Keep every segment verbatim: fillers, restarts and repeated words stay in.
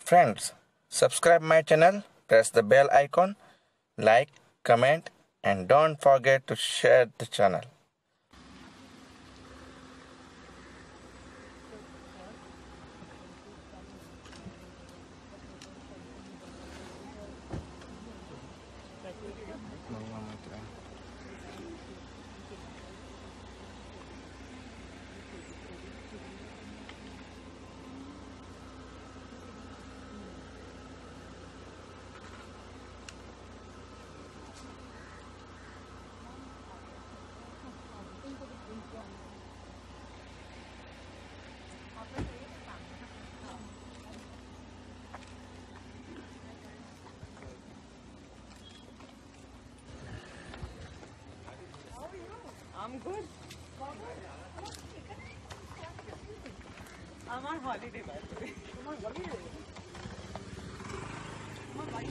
Friends, subscribe my channel, press the bell icon, like, comment, and don't forget to share the channel. I'm good. I'm on holiday, by the way. I'm on holiday. I'm on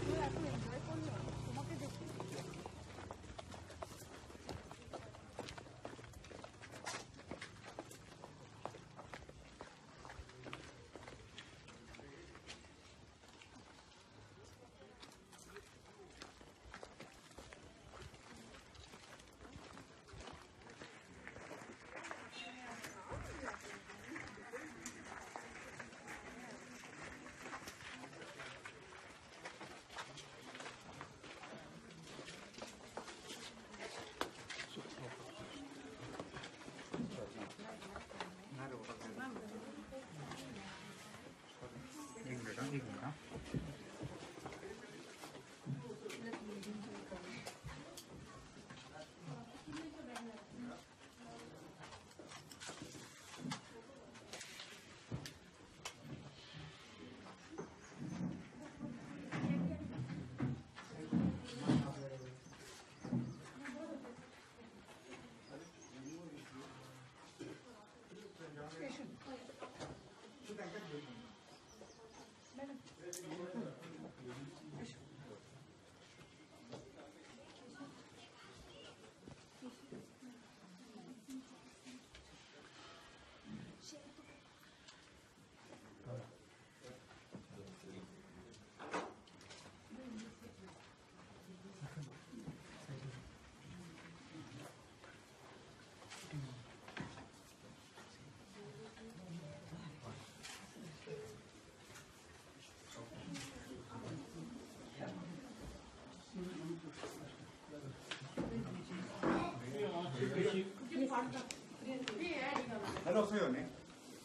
Hello, sir. Your name?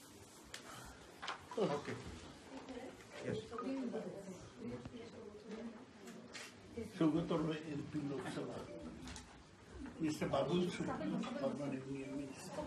Okay. Yes. Sugato il più Loksava. mister Babul Subramanian Minister.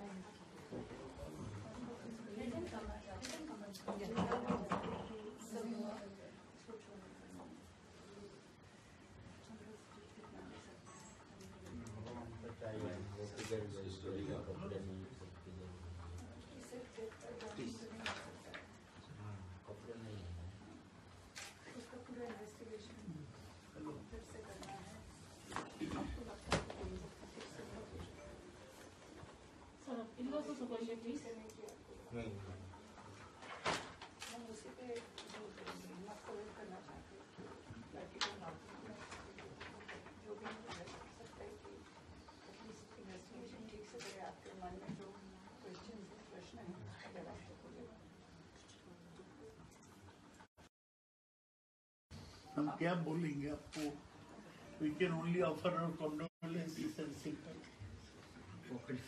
हम क्या बोलेंगे आपको? We can only offer our condolences and sympathy. Okay.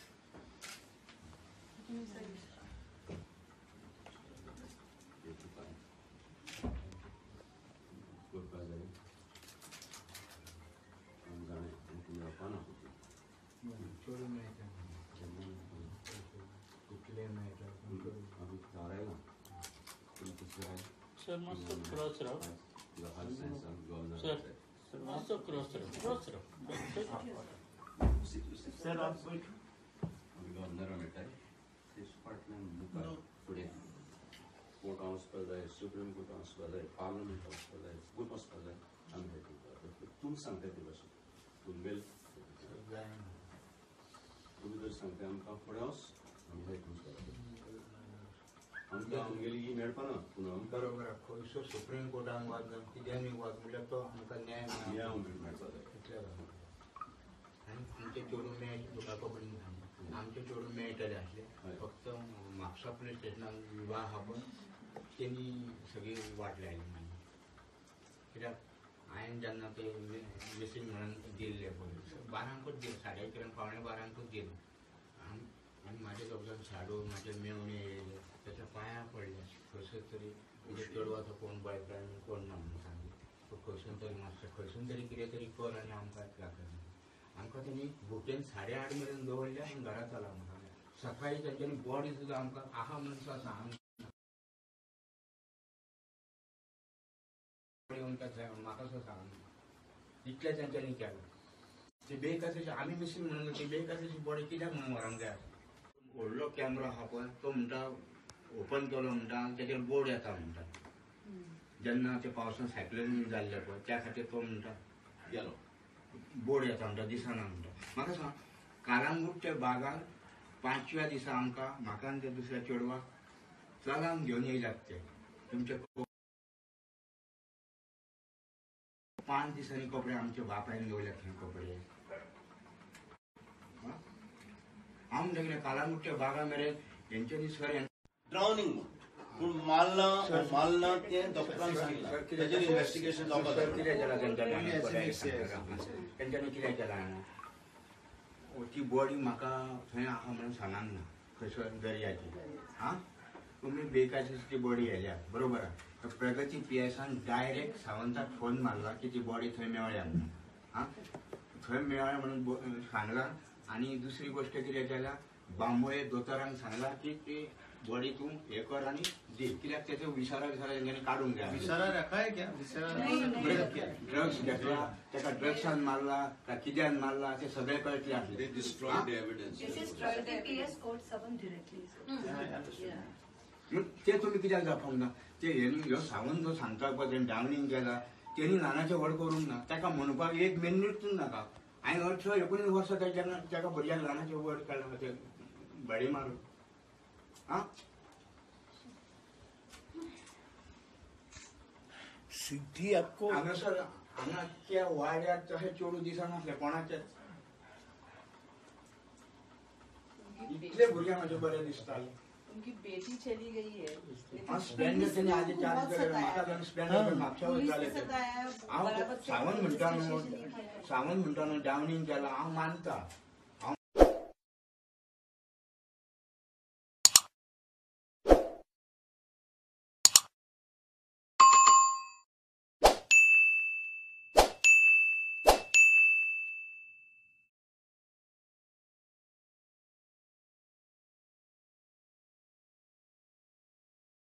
Sir, must have crossed out. Sir, sir, must have crossed out. Crossed out. Sir, आप कोई governor होने इस पार्टमेंट मुका today court house पर जाए supreme court house पर जाए parliament house पर जाए good house पर जाए हम हेतु तुम सांगते थे बस तुम बिल तुम इधर सांगते हम का कोर्ट हाउस हम हेतु आमकां आमगेली मेळपा ना पुनः बरोबर आहे खंयसर सुप्रीम कोर्टान वच कित्यानी वच म्हणल्यार तो आमकां न्याय मेळना. न्याय मेळपा जाय. इतलें जालें. आनी आमचें चेडूं मेळ तुका कोंकणीन सांगलें आमचें चेडूं मेळटलें आसलें फक्त म्हापसा पुलीस स्टेशनान विवाह आहा पळय तेणी सगळी वाट लायली मागीर कित्याक हांवें जेन्ना ते मिसींग म्हणून दिल्ले पळय बारांकूच दिले साडे अकरांक पावणे बारांकूच दिले आनी म्हाजे दोग जाण साडू म्हाजे मेवणे येयले त्याच्या पांयां पडले खंयसर तरी म्हणजे चेडवाचो कोण बॉयफ्रेंड कोण ना म्हणून सांगले सो खंयसून तरी मातशें खंयसून तरी कितें तरी कर आनी आमकां दाखय आमकां तेणी भुकेन साडे आठ मेरेन दवरले आनी घरा चला म्हणून सकाळी तेंच्यांनी बॉडी सुद्दां आमकां आहा म्हणून सुद्दां सांग म्हाका सुद्दां सांग इतलें तेंच्यांनी केलें ते बेकायदेशीर आमी मिसींग म्हणून ती बेकायदेशीर बॉडी कित्याक म्हणून व्हरोंक जाय व्हडलो कॅमेरा आहा पळय तो म्हणटा ओपन केलो म्हणटा तेजेर बोर्ड येता म्हणटा जेन्ना ते पावसान सायक्लोन जाल्ले पळय त्या खातीर तो म्हणटा गेलो बोर्ड येता म्हणटा दिसना म्हणटा म्हाका सांग कालांगूटच्या बागार पांचव्या दिसा आमकां म्हाका आनी त्या दुसऱ्या चेडवाक चलान घेवन येयल्यात ते तुमचे पांच दिसांनी कपडे आमच्या बापायन घेवल्यात थंय कपडे हांव म्हणटा कालांगूटच्या बागा मेरेन हेंच्यांनी सर ड्रावनिंग पूण मारला मारला ते डॉक्टरांक सांगलां तेजेर इन्व्हेस्टिगेशन जावपाक सर कितें केलां तेंच्यांनी तेंच्यांनी कितें केलां ती बॉडी म्हाका थंय आहा म्हणून सांगांक ना खंयसर दर्याची आं तुमी बेकायदेशीर ती बॉडी येयल्या बरोबर आहा प्रगती पी एसान डायरेक्ट सावंताक फोन मारला की ती बॉडी थंय मेळ्ळ्या म्हणून आं थंय मेळ्ळ्या म्हणून सांगला आनी दुसरी गोश्ट कितें केल्या बांबोये दोतोरांक सांगला की ती बॉडी तूं हे कर आनी दी कित्याक तेचो विसारा विसारा तेंच्यांनी काडूंक जाय विसारा रखा है क्या विसारा ड्रग्स घेतला तेका ड्रग्सान मारला काय कित्यान मारला ते सगळे कळटले They आसले destroyed the evidence. This is from the P S code seven directly. Yeah. ते तुम्ही कित्याक दाखोवंक ना ते हेणी ह्यो सावंत जो सांगता पळय तेणी डावनींग केला तेणी ल्हानाचें व्हड करूंक ना ताका म्हणपाक एक मिनिट नाका हांवें अठरा एकोणीस वर्सां तेन्ना ताका भुरग्याक ल्हानाचें व्हड केलां ते बडी मारून आं सिद्धी आपको हांगासर हांगा त्या वाड्यार तशें चेडूं दिसनासलें कोणाचेच इतले भुरगे म्हाजे बरे दिसताले उनकी बेटी चली गई है हां स्प्लेंडर तेणी आदी चार्ज केले म्हाका जावन स्प्लेंडर म्हापशा वयताले ते हांव सावंत म्हणटा न्हू सावंत म्हणटा न्हू डावनींग केला हांव मानता